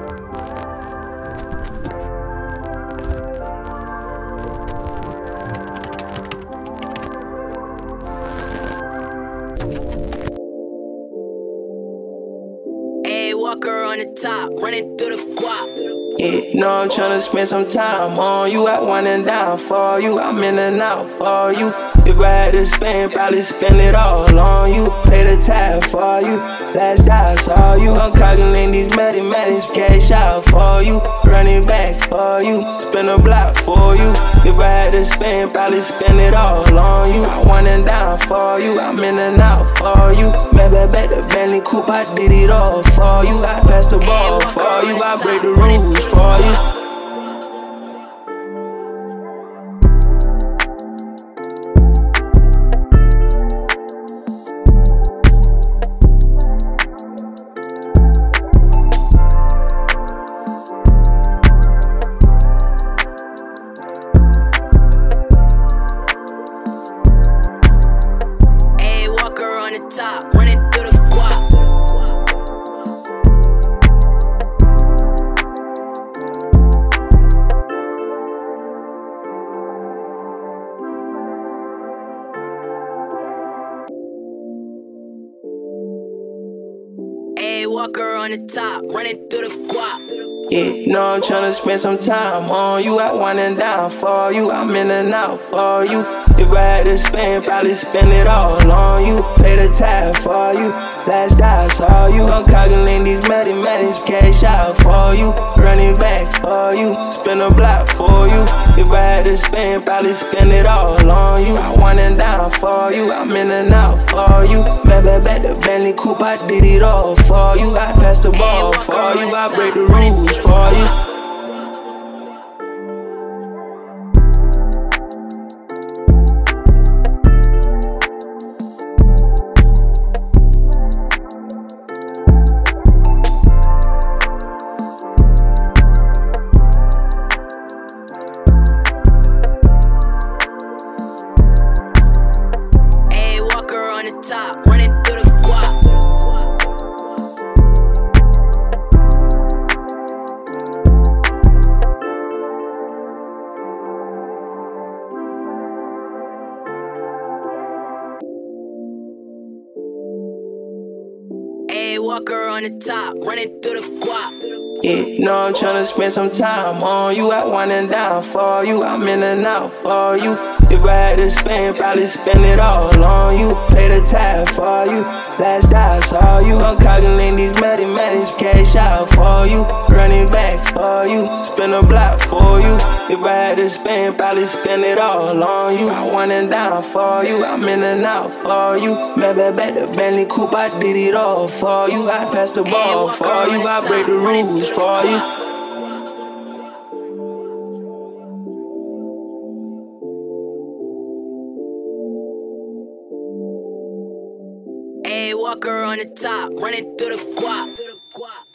Walker on the top, running through the guap. Yeah, know I'm tryna spend some time on you. I want and down for you. I'm in and out for you. If I had to spend, probably spend it all on you. Pay the tab for you. Last day I saw you. I'm calculating these mathematics, cash out for you. Running back for you. Spin a block for you. If I had to spend, probably spend it all on you. I want and down for you. I'm in and out for you. Maybe back the Bentley coupe, I did it all for you. I pass the ball for you. I break the rules for you. Top, running through the guap. Walker on the top, running through the guap. Yeah, know I'm tryna spend some time on you. I want and down for you. I'm in and out for you. If I had to spend, probably spend it all on you. Pay the tab for you. Last day I saw you. I'm calculating these mathematics, cash out for you. Running back for you. Spin a block for you. If I had to spend, probably spend it all on you. I want and down for you. I'm in and out for you. Maybe back the Bentley coupe, I did it all for you. I pass the ball for you. I break the rules for you. Top, running through the guap. Walker on the top, running through the guap. Yeah, know I'm tryna spend some time on you. I want and down for you. I'm in and out for you. If I had to spend, probably spend it all on you. Pay the tab for you. Last day I saw you. I'm calculating these mathematics, cash out for you. Running back for you. Spin a block for you. If I had to spend, probably spend it all on you. I want and down for you. I'm in and out for you. Maybe back the Bentley coupe, I did it all for you. I pass the ball for you. I break the rules for you. Walker on the top, running through the guap.